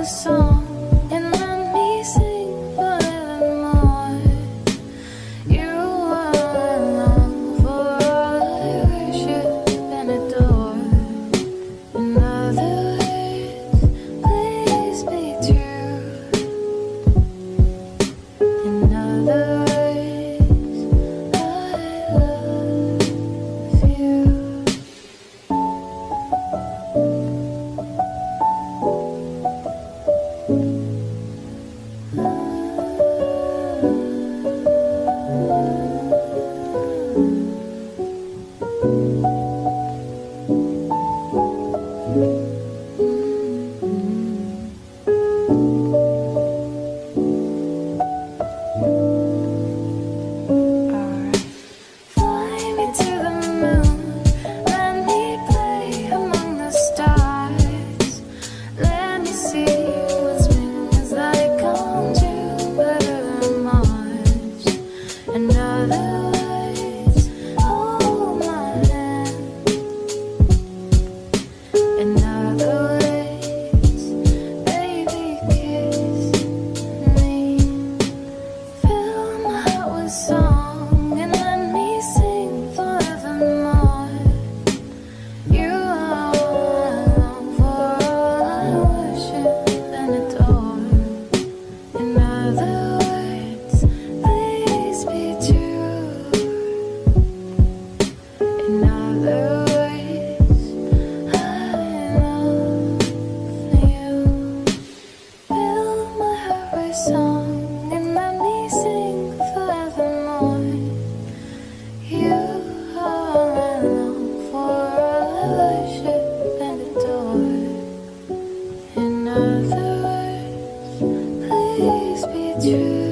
a song and let me sing forevermore. You are love for all I worship and adore. In other words, please be true. In other words, I love you. Fly me to the moon, let me play among the stars. Let me see what spring is like on Jupiter and Mars. In other words, hold my hand. In other words, baby, kiss me. Fill my heart with song and let me sing forevermore. You are love for all I worship and adore. In other words, please be true. In other words, I love you. Fill my heart with song and let me sing forevermore. You are love for all I worship and adore. In other words, please be true.